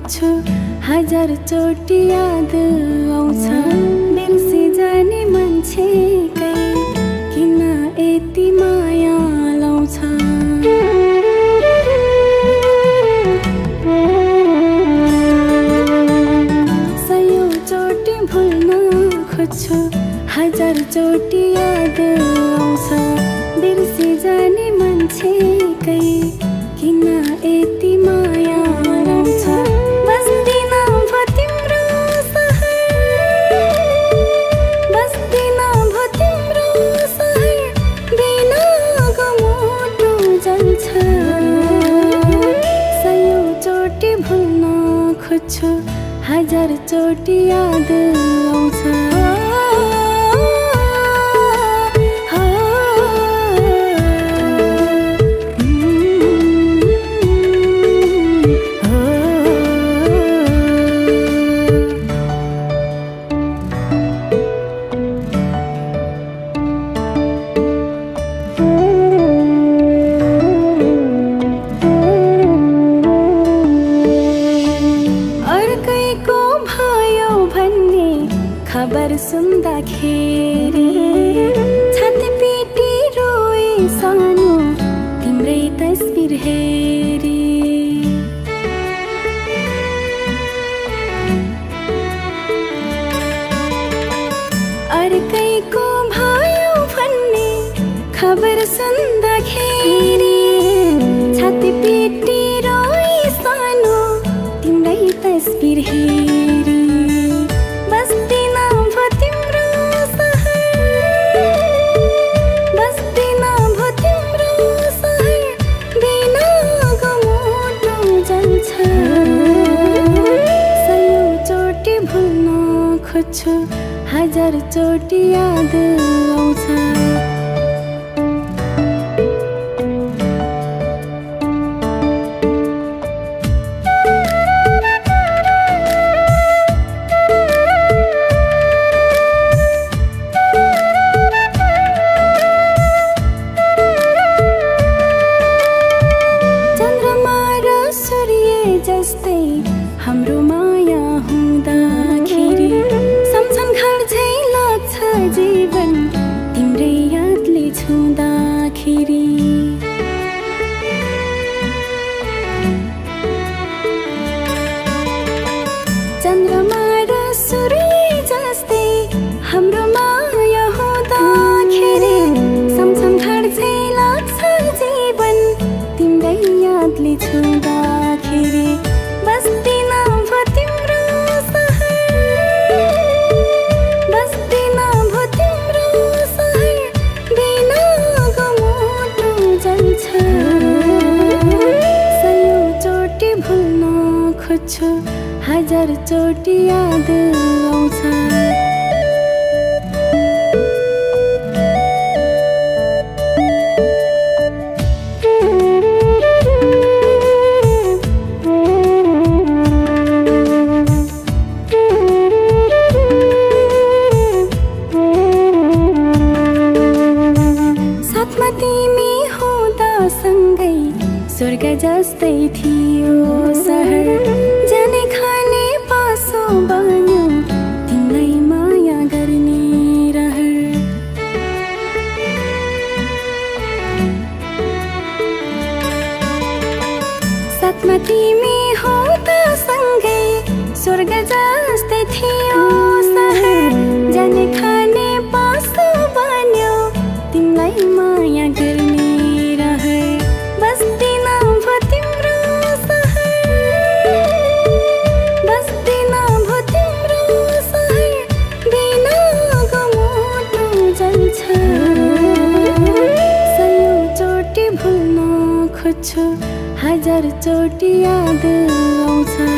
खोज्छु, हजार चोटि याद आउँछ बिर्सी जाने मान्छेकै किन यति माया लाउँछ। सयौं चोटि भुल्न खोज्छु, हजार चोटि याद आउँछ बिर्सी जाने मान्छेकै किन यति माया लाउँछ। बस्दिन भो तिम्रो सहर, बस्दिन भो तिम्रो सहर, बिनाको मुटु जल्छ। सयौं चोटि भुल्न खोज्छु, हजार चोटि याद आउँछ। खबर सुन्दाखेरि छाती पिटी रोए सानो तिम्रै तस्बिर हेरी। अर्कैको भयो भन्ने खबर सुन्दाखेरि छाती पिटी रोए सानो तिम्रै तस्बिर हेरी। बस्दिन भो तिम्रो सहर, बस्दिन भो तिम्रो सहर, बिनाको मुटु जल्छ। सयौं चोटि भुल्न खोज्छु, हजार चोटि याद आउँछ। जस्तै हाम्रो माया हुँदाखेरि सम्झन घर झै लाग्छ जीवन तिम्रै यादले छुँदाखेरि। चन्द्रमा र सूर्य जस्तै हाम्रो माया हुँदाखेरि सम्झन घर झै लाग्छ जीवन तिम्रै यादले छुँदाखेरि। बस्दिन भो तिम्रो सहर, बस्दिन भो तिम्रो सहर, बिनाको मुटु जल्छ। सयौं चोटि भुल्न खोज्छु, हजार चोटि याद आउँछ। तिमी हुँदा सँगै स्वर्ग जस्तै थियो सहर, जाने खाने पासो बन्यो तिमीलाई माया गर्ने रहर। साथमा तिमी हुँदा सँगै स्वर्ग जस्तै थियो सहर, जाने खाने पासो बन्यो तिमीलाई माया गर्ने रहर। बस्दिन भो तिम्रो सहर, बस्दिन भो तिम्रो सहर, बिनाको मुटु जल्छ। सयौं चोटि भुल्न खोज्छु, हजार चोटि याद आउँछ।